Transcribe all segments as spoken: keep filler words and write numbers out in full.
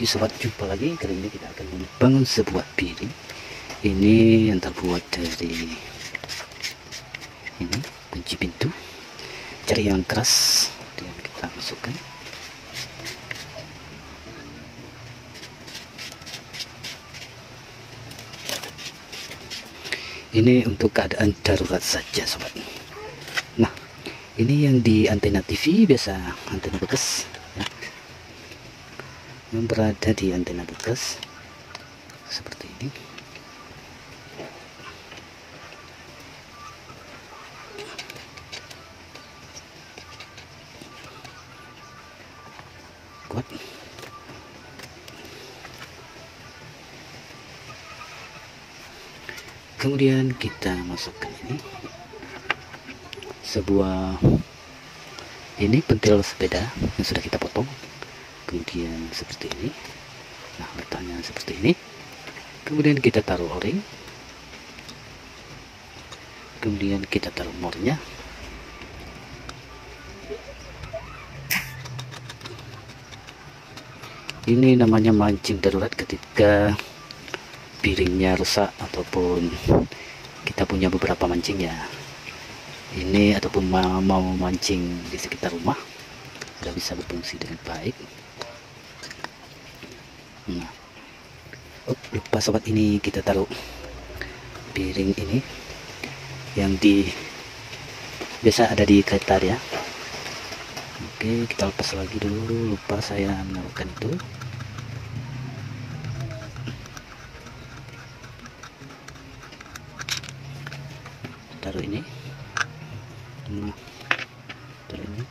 Oke sobat, jumpa lagi. Kali ini kita akan membangun sebuah piring. Ini yang terbuat dari ini kunci pintu, cari yang keras dan kita masukkan. Ini untuk keadaan darurat saja sobat. Nah, ini yang di antena T V, biasa antena bekas ya, yang berada di antena bekas seperti ini. Kuat. Kemudian kita masukkan ini sebuah ini pentil sepeda yang sudah kita potong. Kemudian seperti ini. Nah, letaknya seperti ini. Kemudian kita taruh o-ring. Kemudian kita taruh mornya. Ini namanya mancing darurat ketika piringnya rusak ataupun kita punya beberapa mancing ya. Ini ataupun mau mancing di sekitar rumah sudah bisa berfungsi dengan baik. Nah, oh, lupa sobat, ini kita taruh piring ini yang di biasa ada di kereta ya. Oke, kita lepas lagi dulu, lupa saya menaruhkan itu. Taruh ini. Hmm, taruh ini.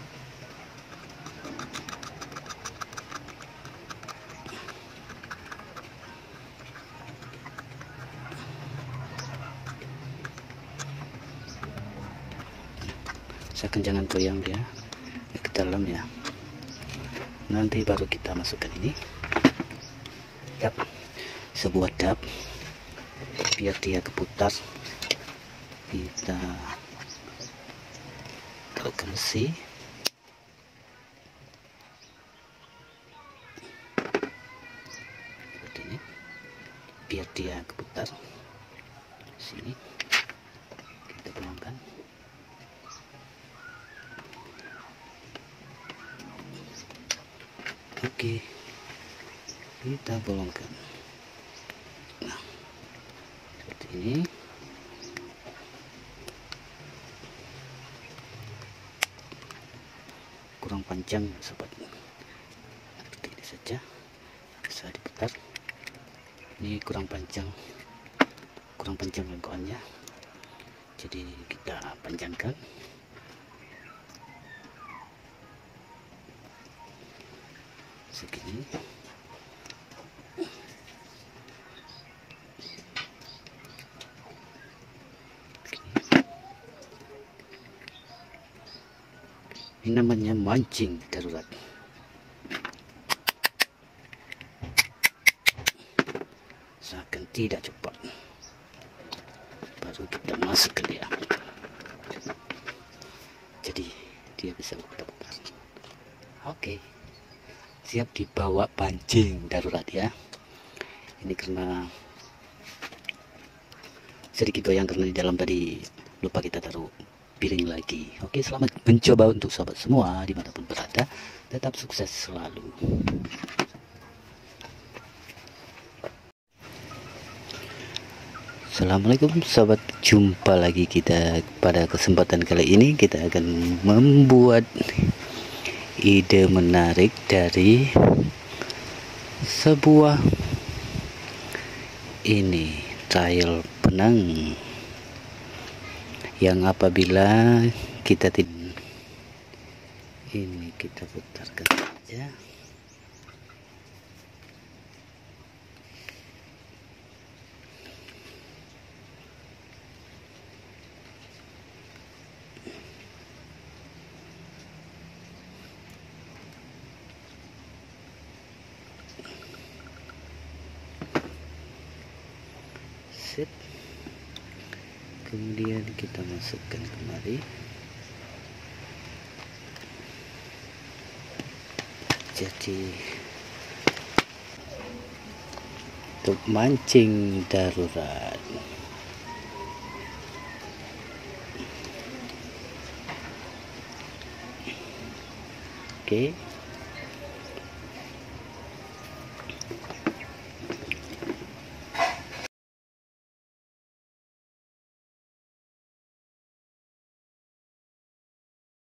Usahakan jangan goyang dia ke dalam ya. Nanti baru kita masukkan ini. Yap, sebuah dap biar dia keputar. Kita taruh ke besi. Seperti ini biar dia keputar. Sini kita bolongkan. Oke, kita bolongkan. Nah, seperti ini. Kurang panjang sobat, seperti ini saja bisa diputar. Ini kurang panjang, kurang panjang lengkoannya, jadi kita panjangkan. Segini. Ini namanya mancing darurat. Seakan tidak cepat, baru kita masukkan dia. Jadi dia bisa berputar-putar. Oke, siap dibawa pancing darurat ya. Ini karena sedikit goyang karena di dalam tadi lupa kita taruh piring lagi. Oke, selamat mencoba untuk sobat semua dimanapun berada. Tetap sukses selalu. Assalamualaikum sobat, jumpa lagi kita. Pada kesempatan kali ini kita akan membuat ide menarik dari sebuah ini trail benang yang apabila kita tidak ini kita putarkan saja. Sip. Kemudian kita masukkan kemari. Jadi untuk mancing darurat. Oke.